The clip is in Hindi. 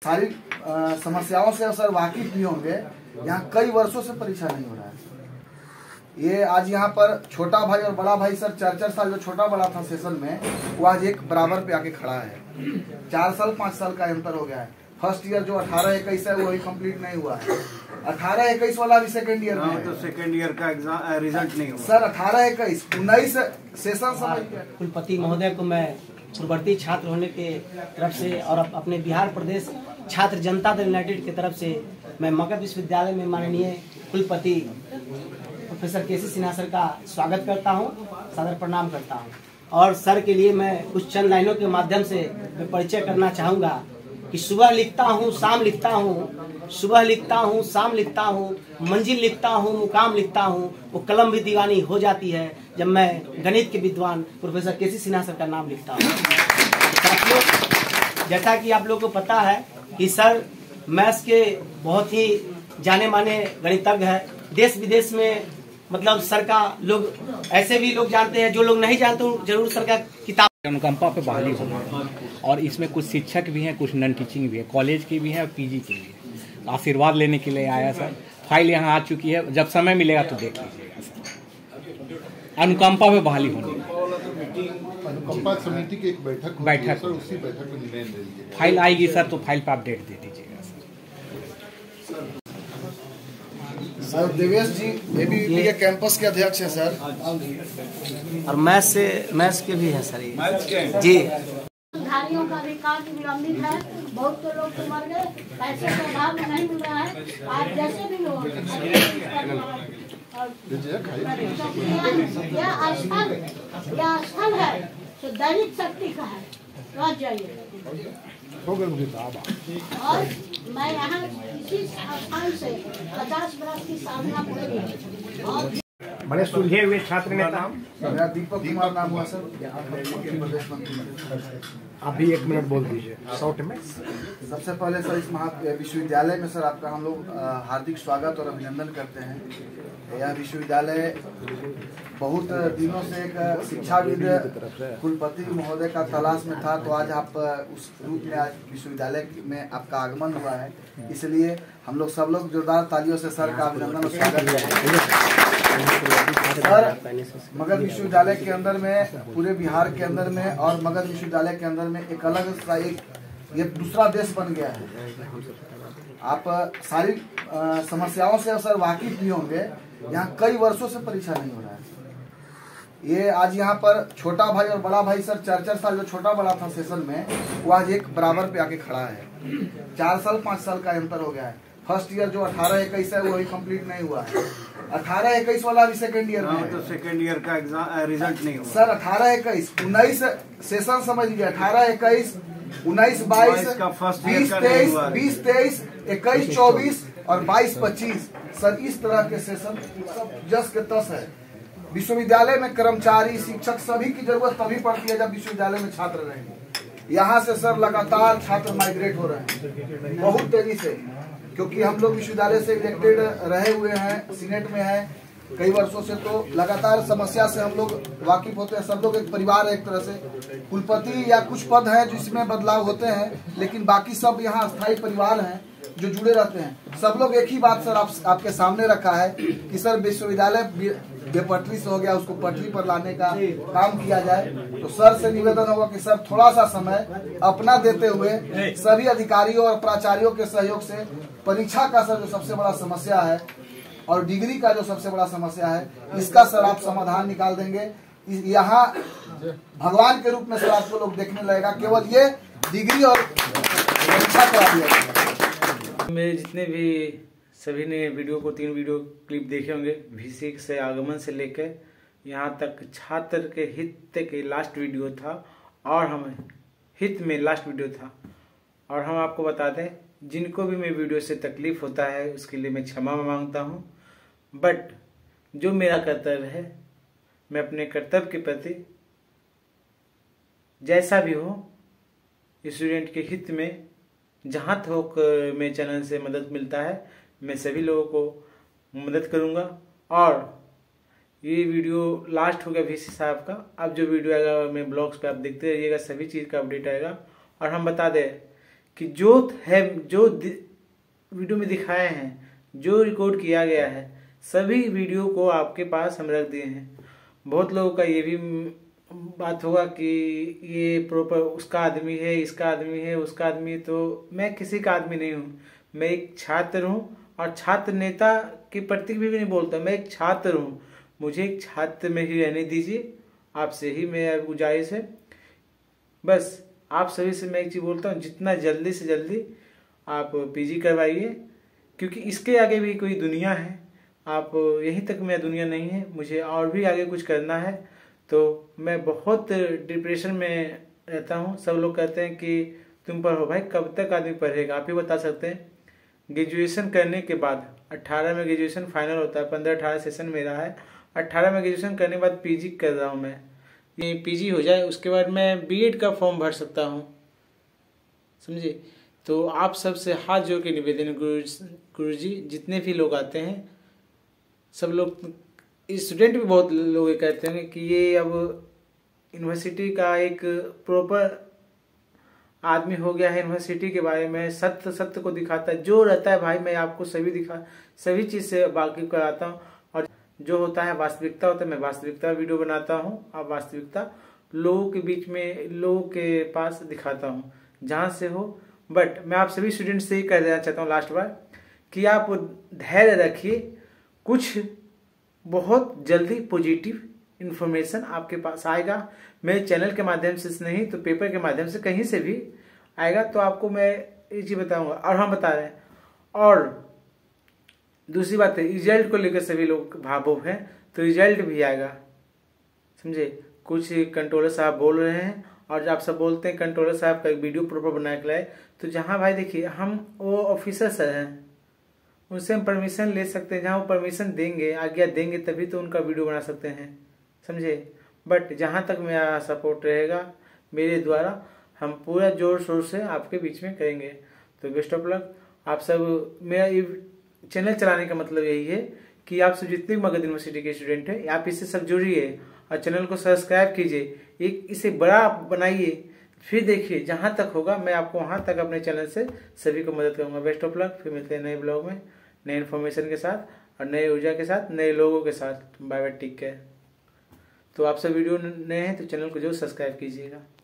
सारी समस्याओं से सर वाकिफ भी होंगे। यहाँ कई वर्षों से परीक्षा नहीं हो रहा है। ये आज यहाँ पर छोटा भाई और बड़ा भाई सर 4-4 साल जो छोटा बड़ा था सेशन में, वो आज एक बराबर पे आके खड़ा है। 4 साल 5 साल का अंतर हो गया है। फर्स्ट ईयर जो 18-21 है वो अभी कंप्लीट नहीं हुआ है। 18-21 वाला भी सेकंड ईयर में है। तो सेकंड ईयर का एग्जाम रिजल्ट नहीं हुआ सर। 18-21 19 सेशन समझ गया। कुलपति महोदय को मैं पूर्ववर्ती छात्र होने के तरफ से और अपने बिहार प्रदेश छात्र जनता दल यूनाइटेड की तरफ से मैं मगध विश्वविद्यालय में माननीय कुलपति प्रोफेसर केसी सिन्हा सर का स्वागत करता हूं, सादर प्रणाम करता हूं। और सर के लिए मैं कुछ चंद लाइनों के माध्यम से मैं परिचय करना चाहूँगा कि सुबह लिखता हूँ, शाम लिखता हूँ, सुबह लिखता हूँ, शाम लिखता हूँ, मंजिल लिखता हूँ, मुकाम लिखता हूँ, वो कलम भी दीवानी हो जाती है जब मैं गणित के विद्वान प्रोफेसर केसी सिन्हा सर का नाम लिखता हूँ। साथियों, जैसा कि आप लोगों को पता है कि सर मैथ्स के बहुत ही जाने माने गणितज्ञ है। देश विदेश में मतलब सर का लोग ऐसे भी लोग जानते हैं, जो लोग नहीं जानते जरूर सर का किताब। अनुकंपा पे बहाली होना और इसमें कुछ शिक्षक भी हैं, कुछ नॉन टीचिंग भी है, कॉलेज की भी है और पीजी की भी है। आशीर्वाद लेने के लिए आया सर। फाइल यहाँ आ चुकी है, जब समय मिलेगा तो देख लीजिएगा सर। अनुकंपा पे बहाली होनी, अनुकंपा समिति की एक बैठक सर, उसी बैठक में निर्णय ले लीजिएगा। फाइल आएगी सर तो फाइल पर अपडेट दे दीजिएगा सर। देवेश जी एबीवीपी के कैंपस के अध्यक्ष हैं सर, और मैथ्स के भी हैं सर ये जी। धारियों का अधिकार विलंबित है, बहुत तो लोग तो मर गए, पैसे के अभाव में नहीं मिल रहा है। आज जैसे भी लोग यह स्थल है तो दैनिक शक्ति का है, पहुँच जाइए। और मैं यहाँ इसी स्थान से 50 वर्ष की साधना पूरी और बड़े सुलझे हुए छात्र नेता। मेरा दीपक कुमार नाम हुआ सर, प्रदेश मंत्री। आप भी 1 मिनट बोल दीजिए शॉर्ट में। सबसे पहले सर इस विश्वविद्यालय में सर आपका हम लोग हार्दिक स्वागत और अभिनंदन करते हैं। यह विश्वविद्यालय बहुत दिनों से एक शिक्षाविद कुलपति महोदय का तलाश में था, तो आज आप उस रूप में आज विश्वविद्यालय में आपका आगमन हुआ है। इसलिए हम लोग सब लोग जोरदार तालियों से सर का अभिनंदन और स्वागत करते हैं। सर मगध विश्वविद्यालय के अंदर में, पूरे बिहार के अंदर में और मगध विश्वविद्यालय के अंदर में एक अलग सा ये दूसरा देश बन गया है। आप सारी समस्याओं से सर वाकिफ भी होंगे। यहाँ कई वर्षों से परीक्षा नहीं हो रहा है। ये आज यहाँ पर छोटा भाई और बड़ा भाई सर 4-4 साल जो छोटा बड़ा था सेशन में, वो आज एक बराबर पे आके खड़ा है। 4 साल 5 साल का अंतर हो गया है। फर्स्ट ईयर जो 18-21 है वो अभी कंप्लीट नहीं हुआ है। 18-21 वाला भी सेकंड ईयर में है। तो सेकंड ईयर का एग्जाम रिजल्ट नहीं हुआ सर। 18-21 19 सेशन समझ लीजिए। 18-21 19-22 20-23 20-23 21-24 और 22-25 सर, इस तरह के सेशन सब जस के तस है। विश्वविद्यालय में कर्मचारी शिक्षक सभी की जरूरत तभी पड़ती है जब विश्वविद्यालय में छात्र रहेंगे। यहाँ से सर लगातार छात्र माइग्रेट हो रहे हैं बहुत तेजी से, क्योंकि हम लोग विश्वविद्यालय से इलेक्टेड रहे हुए हैं, सीनेट में हैं कई वर्षों से, तो लगातार समस्या से हम लोग वाकिफ होते हैं। सब लोग एक परिवार है एक तरह से। कुलपति या कुछ पद हैं जिसमें बदलाव होते हैं, लेकिन बाकी सब यहाँ स्थायी परिवार हैं जो जुड़े रहते हैं। सब लोग एक ही बात सर आपके सामने रखा है कि सर विश्वविद्यालय बेपटरी से हो गया, उसको पटरी पर लाने का काम किया जाए। तो सर से निवेदन होगा कि सर थोड़ा सा समय अपना देते हुए सभी अधिकारियों और प्राचार्यों के सहयोग से परीक्षा का सर जो सबसे बड़ा समस्या है और डिग्री का जो सबसे बड़ा समस्या है, इसका सर आप समाधान निकाल देंगे। यहाँ भगवान के रूप में सर आपको लोग देखने लगेगा, केवल ये डिग्री और परीक्षा करा दिया जाएगा। मेरे जितने भी सभी ने वीडियो को 3 वीडियो क्लिप देखे होंगे, वीसी से आगमन से लेकर यहाँ तक छात्र के हित तक लास्ट वीडियो था और हम हित में लास्ट वीडियो था। और हम आपको बता दें, जिनको भी मैं वीडियो से तकलीफ होता है उसके लिए मैं क्षमा मांगता हूँ। बट जो मेरा कर्तव्य है, मैं अपने कर्तव्य के प्रति जैसा भी हो स्टूडेंट के हित में जहाँ तक मेरे चैनल से मदद मिलता है मैं सभी लोगों को मदद करूँगा। और ये वीडियो लास्ट हो गया वीसी साहब का। अब जो वीडियो आएगा मैं ब्लॉग्स पे आप देखते रहिएगा, सभी चीज़ का अपडेट आएगा। और हम बता दें कि जो है, जो वीडियो में दिखाए हैं, जो रिकॉर्ड किया गया है, सभी वीडियो को आपके पास हम रख दिए हैं। बहुत लोगों का ये भी बात होगा कि ये प्रॉपर उसका आदमी है, इसका आदमी है, उसका आदमी है। तो मैं किसी का आदमी नहीं हूँ, मैं एक छात्र हूँ और छात्र नेता के प्रतीक भी नहीं बोलता, मैं एक छात्र हूँ। मुझे एक छात्र में ही रहने दीजिए, आपसे ही मेरा गुजारिश है। बस आप सभी से मैं एक चीज़ बोलता हूँ, जितना जल्दी से जल्दी आप पीजी करवाइए, क्योंकि इसके आगे भी कोई दुनिया है। आप यहीं तक मेरा दुनिया नहीं है, मुझे और भी आगे कुछ करना है। तो मैं बहुत डिप्रेशन में रहता हूँ। सब लोग कहते हैं कि तुम पढ़ो। भाई कब तक आदमी पढ़ेगा, आप ही बता सकते हैं। ग्रेजुएशन करने के बाद 18 में ग्रेजुएशन फाइनल होता है, 15-18 सेशन मेरा है। 18 में ग्रेजुएशन करने के बाद पीजी कर रहा हूँ मैं। ये पीजी हो जाए उसके बाद मैं बीएड का फॉर्म भर सकता हूँ, समझे। तो आप सबसे हाथ जोड़ के निवेदन, गुरुजी जितने भी लोग आते हैं, सब लोग, स्टूडेंट भी बहुत लोग कहते हैं कि ये अब यूनिवर्सिटी का एक प्रॉपर आदमी हो गया है, यूनिवर्सिटी के बारे में सत्य को दिखाता है। जो रहता है भाई मैं आपको सभी चीज़ से वाकिफ कराता हूँ, और जो होता है वास्तविकता होता है, मैं वास्तविकता वीडियो बनाता हूँ और वास्तविकता लोगों के बीच में, लोगों के पास दिखाता हूँ जहाँ से हो। बट मैं आप सभी स्टूडेंट से ही कह देना चाहता हूँ लास्ट बार कि आप धैर्य रखिए, कुछ बहुत जल्दी पॉजिटिव इन्फॉर्मेशन आपके पास आएगा। मेरे चैनल के माध्यम से नहीं तो पेपर के माध्यम से, कहीं से भी आएगा तो आपको मैं ये चीज़ बताऊंगा। और हम बता रहे हैं। और दूसरी बात है, रिजल्ट को लेकर सभी लोग भावुक हैं, तो रिजल्ट भी आएगा, समझे। कुछ कंट्रोलर साहब बोल रहे हैं और आप सब बोलते हैं कंट्रोलर साहब का एक वीडियो प्रॉपर बना के लाए। तो जहाँ भाई देखिए, हम वो ऑफिसर सर हैं, उनसे हम परमिशन ले सकते हैं। जहाँ वो परमिशन देंगे, आज्ञा देंगे, तभी तो उनका वीडियो बना सकते हैं, समझे। बट जहाँ तक मेरा सपोर्ट रहेगा मेरे द्वारा, हम पूरा जोर शोर से आपके बीच में करेंगे। तो बेस्ट ऑफ लक। आप सब, मेरा ये चैनल चलाने का मतलब यही है कि आप सब जितने भी मगध यूनिवर्सिटी के स्टूडेंट हैं, आप इससे सब जुड़िए और चैनल को सब्सक्राइब कीजिए, एक इसे बड़ा बनाइए। फिर देखिए जहाँ तक होगा मैं आपको वहाँ तक अपने चैनल से सभी को मदद करूँगा। Best of luck. फिर मिलते हैं नए ब्लॉग में, नए इन्फॉर्मेशन के साथ और नए ऊर्जा के साथ, नए लोगों के साथ। Bye bye, take care. तो आप सब वीडियो नए हैं तो चैनल को जरूर सब्सक्राइब कीजिएगा।